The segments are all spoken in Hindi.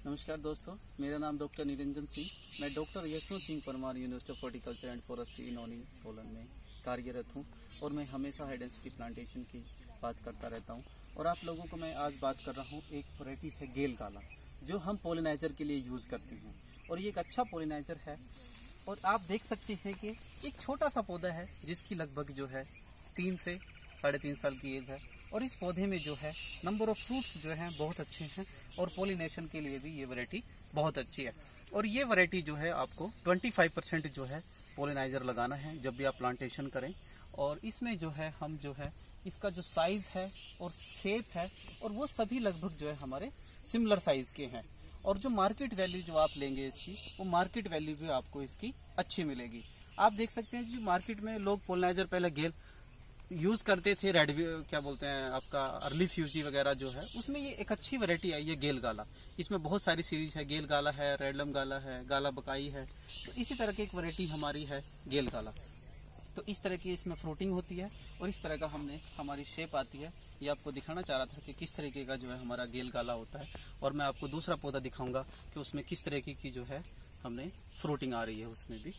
नमस्कार दोस्तों, मेरा नाम डॉक्टर निरंजन सिंह। मैं doctor YSPUHF university of horticulture and forestry Nauni Solan में कार्यरत हूं और मैं हमेशा हाई डेंसिटी प्लांटेशन की बात करता रहता हूं। और आप लोगों को मैं आज बात कर रहा हूं, एक वैरायटी है गेल गाला, जो हम पोलिनाइजर के लिए यूज़ करते हैं और ये एक अच्छा पोलिनाइजर है। और आप देख सकते हैं कि एक छोटा सा पौधा है जिसकी लगभग जो है 3 से 3.5 साल की एज है। और इस पौधे में जो है नंबर ऑफ फ्रूट्स जो हैं बहुत अच्छे हैं और पोलिनेशन के लिए भी ये वैरायटी बहुत अच्छी है। और ये वैरायटी जो है आपको 25% जो है पोलिनाइजर लगाना है जब भी आप प्लांटेशन करें। और इसमें जो है हम जो है इसका जो साइज है और शेप है और वो सभी लगभग जो है हमारे सिमिलर साइज के हैं। और जो मार्केट वैल्यू जो आप लेंगे इसकी, वो मार्केट वैल्यू भी आपको इसकी अच्छी मिलेगी। आप देख सकते हैं कि मार्केट में लोग पोलिनाइजर पहले गेल यूज करते थे, रेड क्या बोलते हैं आपका अर्ली फ्यूजी वगैरह जो है, उसमें ये एक अच्छी वैरायटी आई है गेल गाला। इसमें बहुत सारी सीरीज है, गेल गाला है, रेडलम गाला है, गाला बकाई है। तो इसी तरह की एक वैरायटी हमारी है गेल गाला। तो इस तरह की इसमें फ्रूटिंग होती है और इस तरह का हमारी शेप आती है। ये आपको दिखाना चाह रहा था कि किस तरीके का जो है हमारा गेल गाला होता है। और मैं आपको दूसरा पौधा दिखाऊंगा कि उसमें किस तरीके की जो है हमने फ्रूटिंग आ रही है उसमें भी।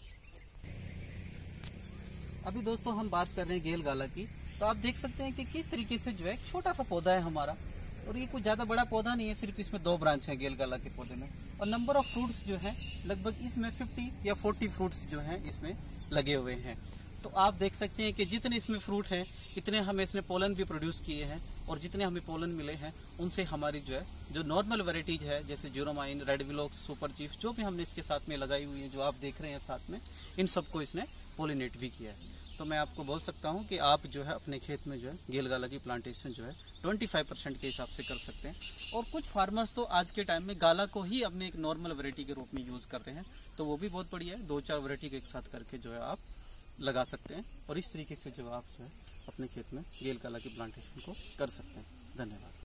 अभी दोस्तों हम बात कर रहे हैं गेल गाला की। तो आप देख सकते हैं कि किस तरीके से जो है छोटा सा पौधा है हमारा, और ये कुछ ज्यादा बड़ा पौधा नहीं है, सिर्फ इसमें 2 ब्रांच है गेल गाला के पौधे में। और नंबर ऑफ फ्रूट्स जो है लगभग इसमें 50 या 40 फ्रूट्स जो हैं इसमें लगे हुए हैं। तो आप देख सकते हैं कि जितने इसमें फ्रूट हैं इतने हमें इसने पोलन भी प्रोड्यूस किए हैं। और जितने हमें पोलन मिले हैं उनसे हमारी जो है जो नॉर्मल वेराइटीज है, जैसे Jeromine, red Velox, super chief, जो भी हमने इसके साथ में लगाई हुई है, जो आप देख रहे हैं साथ में, इन सबको इसने पोलिनेट भी किया है। तो मैं आपको बोल सकता हूं कि आप जो है अपने खेत में जो है गेल गाला की प्लांटेशन जो है 25% के हिसाब से कर सकते हैं। और कुछ फार्मर्स तो आज के टाइम में गाला को ही अपने एक नॉर्मल वैरायटी के रूप में यूज़ कर रहे हैं, तो वो भी बहुत बढ़िया है। 2-4 वैरायटी को एक साथ करके जो है आप लगा सकते हैं और इस तरीके से जो आप जो है अपने खेत में गेल गाला की प्लांटेशन को कर सकते हैं। धन्यवाद।